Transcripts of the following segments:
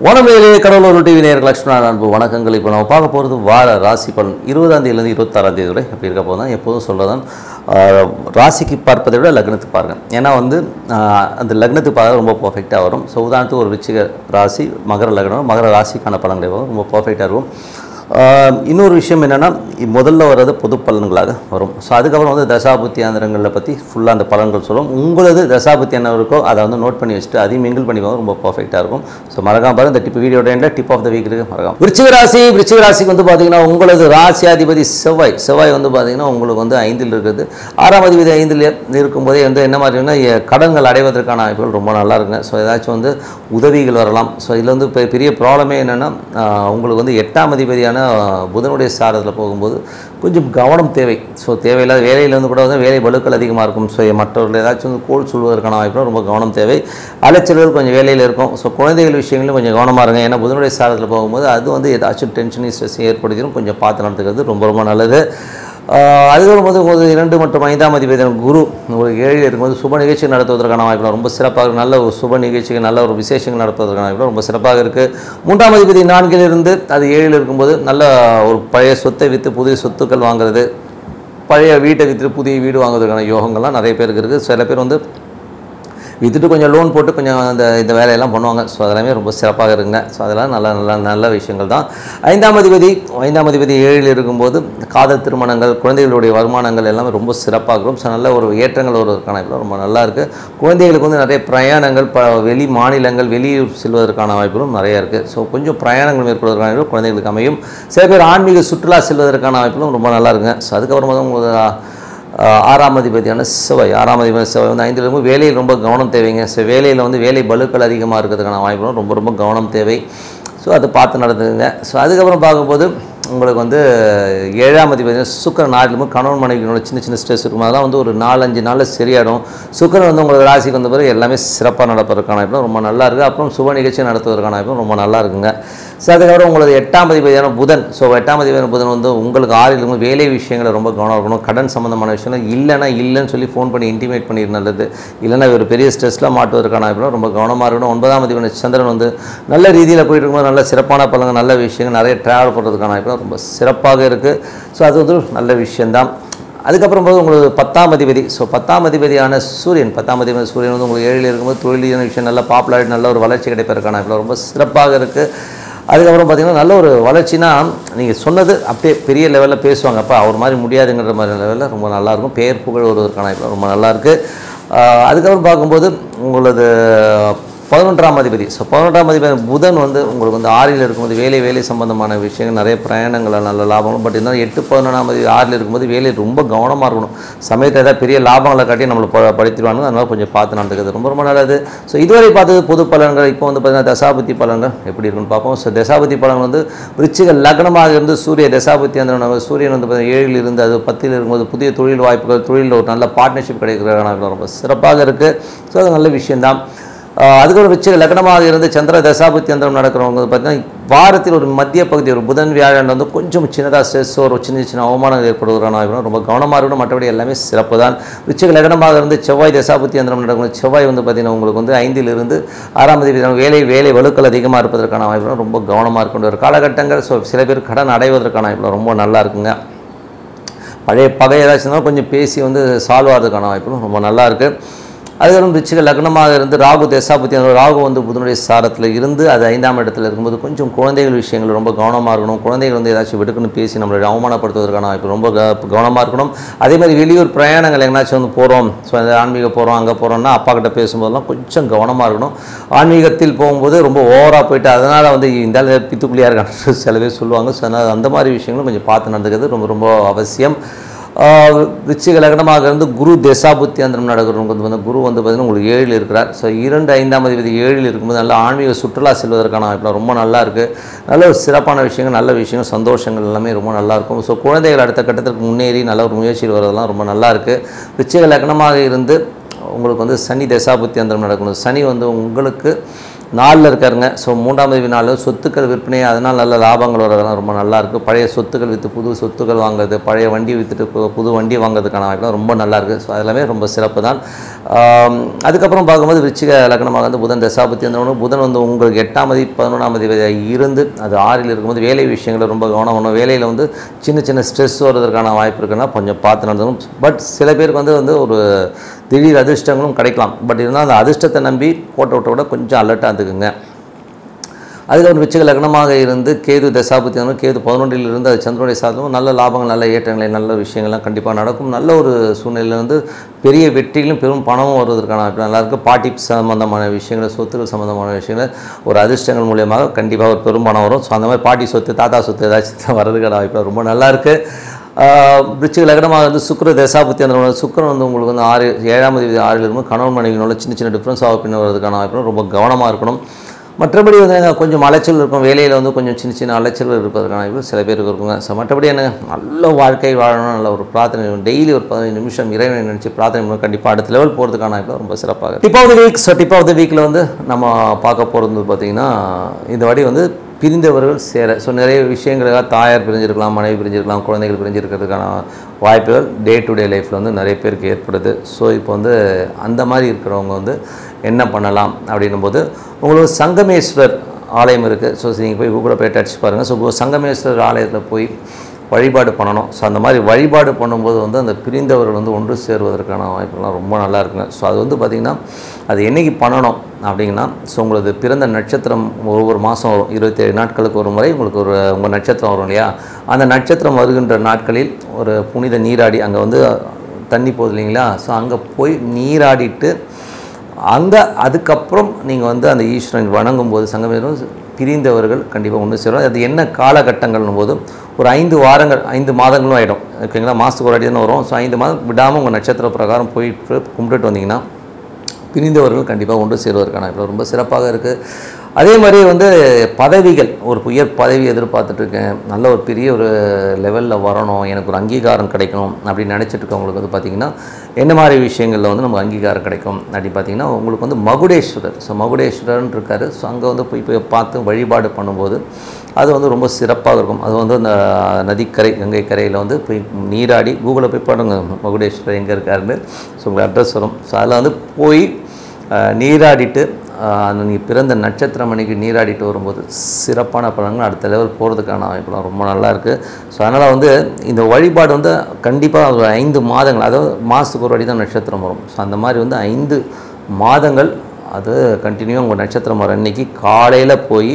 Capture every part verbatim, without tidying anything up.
வணக்கங்களே Cuddalore TV நேயர்கள் லட்சுமணன் அன்பு வணக்கங்கள். இப்போ நம்ம பார்க்க போகிறது வார ராசி பலன் இருபதாம் தேதியிலேருந்து இருபத்தாறாம் தேதி வரை எப்படி இருக்க போதும். எப்போதும் சொல்கிறதான் ராசிக்கு பார்ப்பதை விட லக்னத்துக்கு பாருங்கள். ஏன்னா வந்து அந்த லக்னத்துக்கு பார்க்க ரொம்ப பர்ஃபெக்டாக வரும். ஸோ உதாரணத்துக்கு ஒரு விருச்சிக ராசி மகர லக்னம் மகர ராசிக்கான பலன்களே வரும், ரொம்ப பர்ஃபெக்டாக இருக்கும். இன்னொரு விஷயம் என்னென்னா முதல்ல வர்றது பொது பலன்களாக வரும். ஸோ அதுக்கப்புறம் வந்து தசாபுத்தி ஆந்திரங்களை பற்றி ஃபுல்லாக அந்த பலன்கள் சொல்லும். உங்களது தசாபுத்தி என்ன இருக்கோ அதை வந்து நோட் பண்ணி வச்சுட்டு அதையும் மிங்கிள் பண்ணிக்கோங்க, ரொம்ப பர்ஃபெக்டாக இருக்கும். ஸோ மறக்காம பாருங்கள். இந்த டிப் வீடியோட எண்டில் டிப் ஆஃப் த வீக் இருக்குது, மறக்காம. விருச்சிக ராசி விருச்சிக ராசிக்கு வந்து பார்த்தீங்கன்னா உங்களது ராசியாதிபதி செவ்வாய் செவ்வாய் வந்து பார்த்தீங்கன்னா உங்களுக்கு வந்து ஐந்தில் இருக்குது. ஆறாம் அதிபதி ஐந்தில் இருக்கும்போதே வந்து என்ன மாதிரினா கடன்கள் அடைவதற்கான வாய்ப்புகள் ரொம்ப நல்லா இருக்குங்க. ஸோ ஏதாச்சும் வந்து உதவிகள் வரலாம். ஸோ இதில் வந்து பெரிய ப்ராப்ளமே என்னென்னா உங்களுக்கு வந்து எட்டாம் அதிபதியான புதனுடைய சாரத்தில் போகும்போது கொஞ்சம் கவனம் தேவை. ஸோ தேவையில்லாத வேலையிலேருந்து கூட வந்து வேலை பலுக்கள் அதிகமாக இருக்கும். ஸோ மற்றவர்கள் ஏதாச்சும் வந்து கோல் சொல்வதற்கான வாய்ப்பு ரொம்ப கவனம் தேவை. அலைச்சல்கள் கொஞ்சம் வேலையில் இருக்கும். ஸோ குழந்தைகள் விஷயங்களும் கொஞ்சம் கவனமாக இருங்க. ஏன்னா புதனுடைய சாரத்தில் போகும்போது அது வந்து ஏதாச்சும் டென்ஷன் ஸ்ட்ரெஸ் ஏற்படுத்திடும். கொஞ்சம் பார்த்து நடத்துக்கிறது ரொம்ப ரொம்ப நல்லது. அதுக்கப்புறம் வந்து ஒரு இரண்டு மற்றும் ஐந்தாம் அதிபதி குரு ஒரு ஏழில் இருக்கும்போது சுப நிகழ்ச்சி நடத்துவதற்கான வாய்ப்பு ரொம்ப சிறப்பாக, நல்ல ஒரு சுப நிகழ்ச்சிகள் நல்ல ஒரு விசேஷங்கள் நடத்துவதற்கான வாய்ப்பு ரொம்ப சிறப்பாக இருக்குது. மூன்றாம் அதிபதி நான்கில் இருந்து அது ஏழில் இருக்கும்போது நல்ல ஒரு பழைய சொத்தை விற்று புதிய சொத்துக்கள் வாங்குறது, பழைய வீட்டை விற்று புதிய வீடு வாங்குவதற்கான யோகங்கள்லாம் நிறைய பேருக்கு இருக்குது. சில பேர் வந்து விற்றுட்டு கொஞ்சம் லோன் போட்டு கொஞ்சம் அந்த இந்த வேலையெல்லாம் பண்ணுவாங்க. ஸோ அதெல்லாமே ரொம்ப சிறப்பாக இருக்குங்க. ஸோ அதெல்லாம் நல்ல நல்ல நல்ல விஷயங்கள் தான். ஐந்தாம் அதிபதி ஐந்தாம் அதிபதி ஏழில் இருக்கும்போது காதல் திருமணங்கள் குழந்தைகளுடைய வருமானங்கள் எல்லாமே ரொம்ப சிறப்பாக இருக்கும். ஸோ நல்ல ஒரு ஏற்றங்கள் வருவதற்கான ரொம்ப நல்லா இருக்குது. குழந்தைகளுக்கு வந்து நிறைய பிரயாணங்கள் ப வெளி மாநிலங்கள் வெளியூர் செல்வதற்கான வாய்ப்புகளும் நிறையா இருக்குது. ஸோ கொஞ்சம் பிரயாணங்கள் மேற்கொள்வதற்கான குழந்தைகளுக்கு அமையும். சில பேர் ஆன்மீக சுற்றுலா செல்வதற்கான வாய்ப்புகளும் ரொம்ப நல்லா இருக்குங்க. ஸோ அதுக்கப்புறமா தான் உங்களுக்கு ஆறாம் அதிபதியான செவ்வாய் ஆறாம் அதிபதி செவ்வாய் வந்து ஐந்தில் இருக்கும்போது வேலையில் ரொம்ப கவனம் தேவைங்க. ஸோ வேலையில் வந்து வேலை பலுக்கள் அதிகமாக இருக்கிறதுக்கான வாய்ப்புகளும் ரொம்ப ரொம்ப கவனம் தேவை. ஸோ அதை பார்த்து நடந்துக்குங்க. ஸோ அதுக்கப்புறம் பார்க்கும்போது உங்களுக்கு வந்து ஏழாம் அதிபதி சுக்கிரன் நாட்டிலும் கணவன் மனைவியோட சின்ன சின்ன ஸ்ட்ரெஸ் இருக்கும். அதெல்லாம் வந்து ஒரு நாலஞ்சு நாளில் சரியாயிடும். சுக்கிரன் வந்து உங்களுக்கு ராசிக்கு வந்த பிறகு எல்லாமே சிறப்பாக நடப்பதற்கான வாய்ப்பு ரொம்ப நல்லா இருக்குது. அப்புறம் சுப நிகழ்ச்சி நடத்துவதற்கான வாய்ப்பு ரொம்ப நல்லா இருக்குங்க. ஸோ அதுக்கப்புறம் உங்களது எட்டாம் அதிபதியான புதன் ஸோ எட்டாம் அதிபதியான புதன் வந்து உங்களுக்கு ஆறிலும் வேலை விஷயங்களை ரொம்ப கவனம் இருக்கணும். கடன் சம்மந்தமான விஷயங்கள் இல்லைன்னா இல்லைன்னு சொல்லி ஃபோன் பண்ணி இன்டிமேட் பண்ணிடு நல்லது. இல்லைன்னா ஒரு பெரிய ஸ்ட்ரெஸ்லாம் மாட்டுவதற்கான வாய்ப்பு ரொம்ப கவனமாக இருக்கணும். ஒன்பதாம் அதிபதியான சந்திரன் வந்து நல்ல ரீதியில் போயிட்டு இருக்கும்போது நல்ல சிறப்பான பலன்கள் நல்ல விஷயங்கள் நிறைய ட்ராவல் பண்ணுறதுக்கான வாய்ப்பு ரொம்ப சிறப்பாக இருக்குது. ஸோ அது வந்து நல்ல விஷயந்தான். அதுக்கப்புறம் போது உங்களுக்கு பத்தாம் அதிபதி ஸோ பத்தாம் அதிபதியான சூரியன் பத்தாம் அதிபதி சூரியன் வந்து உங்களுக்கு ஏழில் இருக்கும்போது தொழிலான விஷயம் நல்ல பாப்புலாரிட்டி நல்ல ஒரு வளர்ச்சி கிடைப்பதற்கான வாய்ப்பு ரொம்ப சிறப்பாக இருக்குது. அதுக்கப்புறம் பார்த்திங்கன்னா நல்ல ஒரு வளர்ச்சினா நீங்கள் சொன்னது அப்படியே பெரிய லெவலில் பேசுவாங்க. அப்போ அவர் மாதிரி முடியாதுங்கிற மாதிரி லெவலில் ரொம்ப நல்லாயிருக்கும். பேர் புகழ் வருவதற்கான வாய்ப்பு ரொம்ப நல்லாயிருக்கு. அதுக்கப்புறம் பார்க்கும்போது உங்களது பதினொன்றாம் அதிபதி ஸோ பதினொன்றாம் அதிபதி புதன் வந்து உங்களுக்கு வந்து ஆறில் இருக்கும்போது வேலை வேலை சம்பந்தமான விஷயங்கள் நிறைய பிரயாணங்கள் நல்ல லாபங்களும். பட் இருந்தாலும் எட்டு பதினொன்றாம் அதிபதி ஆறில் இருக்கும்போது வேலை ரொம்ப கவனமாக இருக்கணும். சமயத்தில் ஏதாவது பெரிய லாபங்களை காட்டி நம்மளை ப படுத்திடுவாங்க. அதனால் கொஞ்சம் பார்த்து நடந்துக்கிறது ரொம்ப ரொம்ப நல்லது. ஸோ இதுவரை பார்த்தது பொது பலன்கள். இப்போ வந்து பார்த்தீங்கன்னா தசாபுத்தி பலன்கள் எப்படி இருக்குன்னு பார்ப்போம். ஸோ தசாபுத்தி பலன்கள் வந்து விருச்சிக லக்னமாக இருந்து சூரிய தசாபுத்தி அந்த சூரியன் வந்து பார்த்தீங்கன்னா ஏழில் இருந்து அது பத்தில் இருக்கும்போது புதிய தொழில் வாய்ப்புகள் தொழிலில் ஒரு நல்ல பார்ட்னர்ஷிப் கிடைக்கிறதுக்கான ரொம்ப சிறப்பாக இருக்குது. ஸோ அது நல்ல விஷயந்தான். அதுக்கப்புறம் விருச்சிக லக்னமாக இருந்து சந்திர தசாபுத்தி அந்தரம் நடக்கிறவங்க பார்த்தீங்கன்னா வாரத்தில் ஒரு மத்திய பகுதி ஒரு புதன் வியாழன் வந்து கொஞ்சம் சின்னதாக ஸ்ட்ரெஸ் ஒரு சின்ன சின்ன அவமானங்கள் ஏற்படுவதற்கான ரொம்ப கவனமாக இருக்கணும். மற்றபடி எல்லாமே சிறப்பு தான். விருச்சிக லக்னமாக இருந்து செவ்வாய் தசாபுத்தி அந்தரம் நடக்கணும். செவ்வாய் வந்து பார்த்திங்கன்னா உங்களுக்கு வந்து ஐந்தில் இருந்து ஆறாம் அதிபதி வேலை வேலை வலுக்கள் அதிகமாக இருப்பதற்கான வாய்ப்பு ரொம்ப கவனமாக இருக்கின்ற ஒரு காலகட்டங்கள். ஸோ சில பேர் கடன் அடைவதற்கான வாய்ப்பு ரொம்ப நல்லா இருக்குங்க. பழைய பகை ஏதாச்சும் இருந்தாலும் கொஞ்சம் பேசி வந்து சால்வ் ஆகிறதுக்கான வாய்ப்புகளும் ரொம்ப நல்லா இருக்குது. அதுக்கப்புறம் விருச்சிக லக்னமாக இருந்து ராகு தசாபுத்தி ராகு வந்து புதனுடைய சாரத்தில் இருந்து அது ஐந்தாம் இடத்துல இருக்கும்போது கொஞ்சம் குழந்தைகள் விஷயங்கள் ரொம்ப கவனமாக இருக்கணும். குழந்தைகள் வந்து ஏதாச்சும் விடுக்குன்னு பேசி நம்மளை அவமானப்படுத்துவதற்கான வாய்ப்பு ரொம்ப கவனமாக இருக்கணும். அதே மாதிரி வெளியூர் பிரயாணங்கள் எங்கேனாச்சும் வந்து போகிறோம் ஸோ அந்த ஆன்மீக போகிறோம் அங்கே போகிறோம்னா அப்பா கிட்ட பேசும்போதெல்லாம் கொஞ்சம் கவனமாக இருக்கணும். ஆன்மீகத்தில் போகும்போது ரொம்ப ஓவராக போயிட்டு அதனால் வந்து இந்த பித்துக்குள்ளியாக இருக்கான்னு சில பேர் சொல்லுவாங்க. ஸோ அதனால் அந்த மாதிரி விஷயங்களும் கொஞ்சம் பார்த்து நடந்துக்கிறது ரொம்ப ரொம்ப அவசியம். விருச்சிக லக்னமாக இருந்து குரு தசாபுத்தி அந்தரம் நடக்கிறவங்க வந்து குரு வந்து பார்த்திங்கன்னா உங்களுக்கு ஏழில் இருக்கிறார். ஸோ இரண்டு ஐந்தாம் அதிபதி ஏழில் இருக்கும்போது நல்ல ஆன்மீக சுற்றுலா செல்வதற்கான வாய்ப்பு ரொம்ப நல்லா இருக்குது. நல்ல ஒரு சிறப்பான விஷயங்கள் நல்ல விஷயங்கள் சந்தோஷங்கள் எல்லாமே ரொம்ப நல்லாயிருக்கும். ஸோ குழந்தைகள் அடுத்த கட்டத்திற்கு முன்னேறி நல்ல ஒரு முயற்சியில் வரதெல்லாம் ரொம்ப நல்லா இருக்குது. விருச்சிக லக்னமாக இருந்து உங்களுக்கு வந்து சனி தசாபுத்தி அந்தரம் நடக்கணும். சனி வந்து உங்களுக்கு நாளில் இருக்காருங்க. ஸோ மூன்றாம் தேதி நாளில் சொத்துக்கள் விற்பனை, அதனால் நல்ல லாபங்கள் வரதெல்லாம் ரொம்ப நல்லாயிருக்கு. பழைய சொத்துக்கள் விற்று புது சொத்துக்கள் வாங்குறது, பழைய வண்டி விற்றுட்டு புது வண்டி வாங்குறதுக்கான வாய்ப்புலாம் ரொம்ப நல்லாயிருக்கு. ஸோ அதெல்லாமே ரொம்ப சிறப்பு தான். அதுக்கப்புறம் பார்க்கும்போது விருச்சிக லக்னமாக வந்து புதன் தசாபத்தி வந்தவொன்னு, புதன் வந்து உங்களுக்கு எட்டாம் தேதி பதினொன்றாம் தேதி இருந்து அது ஆறில் இருக்கும்போது வேலை விஷயங்களை ரொம்ப கவனம் பண்ணணும். வேலையில் வந்து சின்ன சின்ன ஸ்ட்ரெஸ் வருவதற்கான வாய்ப்பு இருக்குன்னா கொஞ்சம் பார்த்து நடந்தணும். பட் சில பேருக்கு வந்து வந்து ஒரு திடீர் அதிர்ஷ்டங்களும் கிடைக்கலாம். பட் இருந்தால் அந்த அதிர்ஷ்டத்தை நம்பி போட்ட விட்ட விட கொஞ்சம் அலர்ட்டாக இருந்துக்குங்க. அதில் ஒரு விருச்சிக லக்னமாக இருந்து கேது தசாபத்தி வந்து கேது பதினொன்றில் இருந்து அது சந்திரனுடைய சாதமும் நல்ல லாபங்கள், நல்ல ஏற்றங்களை, நல்ல விஷயங்கள்லாம் கண்டிப்பாக நடக்கும். நல்ல ஒரு சூழ்நிலையில் வந்து பெரிய வெற்றிகளும் பெரும் பணமும் வருவதற்கான வாய்ப்பு நல்லாயிருக்கு. பாட்டி சம்மந்தமான விஷயங்கள், சொத்துக்கள் சம்மந்தமான விஷயங்கள் ஒரு அதிர்ஷ்டங்கள் மூலியமாக கண்டிப்பாக ஒரு பெரும் பணம் வரும். ஸோ அந்த மாதிரி பாட்டி சொத்து, தாத்தா சொத்து ஏதாச்சும் வர்றதுக்கான வாய்ப்பு ரொம்ப நல்லாயிருக்கு. விருச்சிக லக்னமாக வந்து சுக்கிர தசாபத்தி அந்த சுக்கிரன் வந்து உங்களுக்கு வந்து ஆறு ஏழாம் தேதி ஆறில் இருக்கும்போது கணவன் மனைவினோட சின்ன சின்ன டிஃப்ரென்ஸ் ஆக பின்ன வருவதற்கான வாய்ப்பு ரொம்ப கவனமாக இருக்கணும். மற்றபடி வந்து கொஞ்சம் அலைச்சல் இருக்கும், வேலையில் வந்து கொஞ்சம் சின்ன சின்ன அலைச்சல் இருப்பதற்கான வாய்ப்பு சில பேருக்கு இருக்குங்க. ஸோ மற்றபடி என்ன நல்ல வாழ்க்கை வாழணும், நல்ல ஒரு பிரார்த்தனை, டெய்லி ஒரு பதினஞ்சு நிமிஷம் இறைவனை நினச்சி பிரார்த்தனை பண்ணணும். கண்டிப்பாக அடுத்த லெவல் போகிறதுக்கான வாய்ப்பு ரொம்ப சிறப்பாக. Tip of the week. So tip of the வீக்கில் வந்து நம்ம பார்க்க போகிறது பார்த்திங்கன்னா இந்த வாட்டி வந்து பிரிந்தவர்கள் சேர. ஸோ நிறைய விஷயங்களுக்காக தாயார் பிரிஞ்சிருக்கலாம், மனைவி பிரிஞ்சிருக்கலாம், குழந்தைகள் பிரிஞ்சிருக்கிறதுக்கான வாய்ப்புகள் டே டு டே லைஃப்பில் வந்து நிறைய பேருக்கு ஏற்படுது. ஸோ இப்போ வந்து அந்த மாதிரி இருக்கிறவங்க வந்து என்ன பண்ணலாம் அப்படின்னும் போது உங்களுக்கு சங்கமேஸ்வர் ஆலயம் இருக்குது. ஸோ நீங்கள் போய் கூகுளில் போய் டச் பாருங்கள். ஸோ சங்கமேஸ்வர் ஆலயத்தில் போய் வழிபாடு பண்ணணும். ஸோ அந்த மாதிரி வழிபாடு பண்ணும்போது வந்து அந்த பிரிந்தவர்கள் வந்து ஒன்று சேருவதற்கான வாய்ப்புலாம் ரொம்ப நல்லா இருக்குங்க. ஸோ அது வந்து பார்த்திங்கன்னா அது என்றைக்கு பண்ணணும் அப்படிங்கன்னா, ஸோ உங்களது பிறந்த நட்சத்திரம் ஒவ்வொரு மாதம் வரும், இருபத்தேழு நாட்களுக்கு ஒரு முறை உங்களுக்கு ஒரு உங்கள் நட்சத்திரம் வரும் இல்லையா, அந்த நட்சத்திரம் வருகின்ற நாட்களில் ஒரு புனித நீராடி, அங்கே வந்து தண்ணி போகுது இல்லைங்களா, ஸோ அங்கே போய் நீராடிட்டு அங்கே அதுக்கப்புறம் நீங்கள் வந்து அந்த ஈஸ்வரன் வணங்கும் போது சங்கமேஸ்வரன் பிரிந்தவர்கள் கண்டிப்பாக ஒன்று சேரும். அது என்ன காலகட்டங்கள்னும் போது ஒரு ஐந்து வாரங்கள் ஐந்து மாதங்களும் ஆகிடும் ஓகேங்களா. மாதத்துக்கு ஒரு அடி தான் வரும். ஸோ ஐந்து மாதம் விடாமல் உங்கள் நட்சத்திர பிரகாரம் போயிட்டு கும்பிட்டுட்டு வந்தீங்கன்னா பிரிந்தவர்கள் கண்டிப்பாக ஒன்று சேருவதற்கான இப்போ ரொம்ப சிறப்பாக இருக்குது. அதே மாதிரி வந்து பதவிகள், ஒரு உயர் பதவி எதிர்பார்த்துட்ருக்கேன், நல்ல ஒரு பெரிய ஒரு லெவலில் வரணும், எனக்கு ஒரு அங்கீகாரம் கிடைக்கணும் அப்படின்னு நினச்சிட்டு இருக்கவங்களுக்கு வந்து பார்த்திங்கன்னா என்ன மாதிரி விஷயங்களில் வந்து நமக்கு அங்கீகாரம் கிடைக்கும் அப்படின்னு பார்த்திங்கன்னா உங்களுக்கு வந்து மகுடேஸ்வரர். ஸோ மகுடேஸ்வரர்னு இருக்கார். ஸோ அங்கே வந்து போய் போய் பார்த்து வழிபாடு பண்ணும்போது அது வந்து ரொம்ப சிறப்பாக இருக்கும். அது வந்து அந்த நதிக்கரை கங்கை கரையில் வந்து போய் நீராடி கூகுளில் போய் பாருங்க மகுடேஸ்வரர் எங்கே இருக்காருன்னு. ஸோ உங்களுக்கு அட்ரஸ் வரும். ஸோ அதில் வந்து போய் நீராடிட்டு அந்த நீங்கள் பிறந்த நட்சத்திரம் அன்றைக்கி நீராடிட்டு வரும்போது சிறப்பான பலன்கள் அடுத்த லெவல் போகிறதுக்கான வாய்ப்புலாம் ரொம்ப நல்லா இருக்குது. ஸோ அதனால் வந்து இந்த வழிபாடு வந்து கண்டிப்பாக ஒரு ஐந்து மாதங்கள், அதாவது மாதத்துக்கு ஒரு அடி தான் நட்சத்திரம் வரும். ஸோ அந்த மாதிரி வந்து ஐந்து மாதங்கள் அது கண்டினியூ உங்கள் நட்சத்திரம் வர அன்றைக்கி காலையில் போய்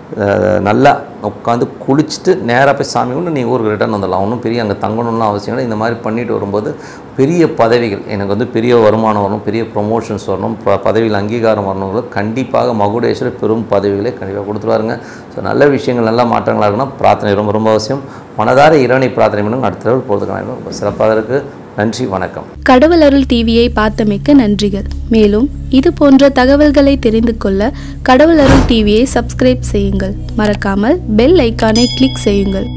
நல்லா உட்காந்து குளிச்சுட்டு நேராக போய் சாமி கொண்டு நீங்கள் ஊருக்கு ரிட்டர்ன் வந்துடலாம். ஒன்றும் பெரிய அங்கே தங்கணும்லாம் அவசியம் இல்லை. இந்த மாதிரி பண்ணிட்டு வரும்போது பெரிய பதவிகள், எனக்கு வந்து பெரிய வருமானம் வரணும், பெரிய ப்ரொமோஷன்ஸ் வரணும், ப பதவியில் அங்கீகாரம் வரணுங்களுக்கு கண்டிப்பாக மகுடேஸ்வரர் பெரும் பதவிகளை கண்டிப்பாக கொடுத்துருவாருங்க. ஸோ நல்ல விஷயங்கள், நல்ல மாற்றங்களாக இருக்குன்னா பிரார்த்தனை ரொம்ப ரொம்ப அவசியம். மனதார இறைவனை பிரார்த்தனை பண்ணுங்க. அடுத்த லெவல் போகிறதுக்கான ரொம்ப சிறப்பாக இருக்குது. நன்றி, வணக்கம். கடவுள் அருள் டிவியை பார்த்தமைக்க நன்றிகள். மேலும் இது போன்ற தகவல்களை தெரிந்து கொள்ள கடவுள் அருள் டிவியை சப்ஸ்கிரைப் செய்யுங்கள். மறக்காமல் பெல் ஐக்கானை கிளிக் செய்யுங்கள்.